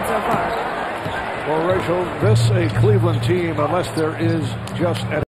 so far. Well, Rachel, this a Cleveland team, unless there is just an